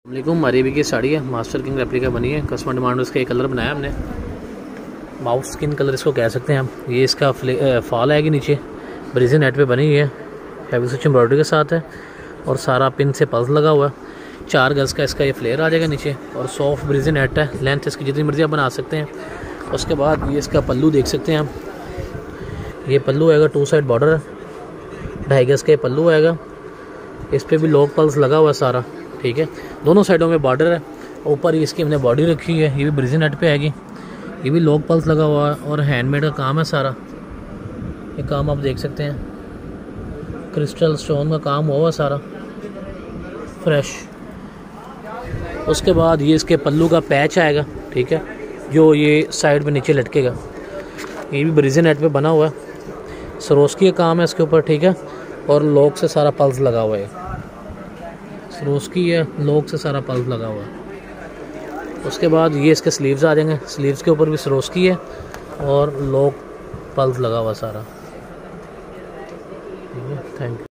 वालेकुम। अरेबी की साड़ी है, मास्टर किंग रेप्लिका बनी है। कस्टमर डिमांड उसका एक कलर बनाया हमने, माउथ स्किन कलर इसको कह सकते हैं हम। ये इसका फॉल आएगी नीचे, ब्रिजी नेट पे बनी हुई है, हैवी स्टिच एम्ब्रॉयडरी के साथ है और सारा पिन से पल्स लगा हुआ है। 4 गज़ का इसका ये फ्लेयर आ जाएगा नीचे और सॉफ्ट ब्रिजी नेट है। लेंथ इसकी जितनी मर्जी आप बना सकते हैं। उसके बाद ये इसका पल्लू देख सकते हैं आप। ये पल्लू आएगा, 2 साइड बॉर्डर है, 2.5 गज़ का ये पल्लू आएगा। इस पर भी लॉक पल्स लगा हुआ है सारा, ठीक है। दोनों साइडों में बॉर्डर है। ऊपर इसकी हमने बॉडी रखी है, ये भी ब्रिजी नेट पे आएगी। ये भी लॉक पल्स लगा हुआ है और हैंडमेड का काम है सारा। ये काम आप देख सकते हैं, क्रिस्टल स्टोन का काम हुआ सारा फ्रेश। उसके बाद ये इसके पल्लू का पैच आएगा, ठीक है, जो ये साइड में नीचे लटकेगा। ये भी ब्रिजी नेट पे बना हुआ है, सरोस्की का काम है इसके ऊपर, ठीक है। और लॉक से सारा पल्स लगा हुआ है, सरोस्की है, लॉक से सारा पल्स लगा हुआ है। उसके बाद ये इसके स्लीव्स आ जाएंगे, स्लीव्स के ऊपर भी सरोस्की है और लॉक पल्स लगा हुआ सारा, ठीक है। Thank you.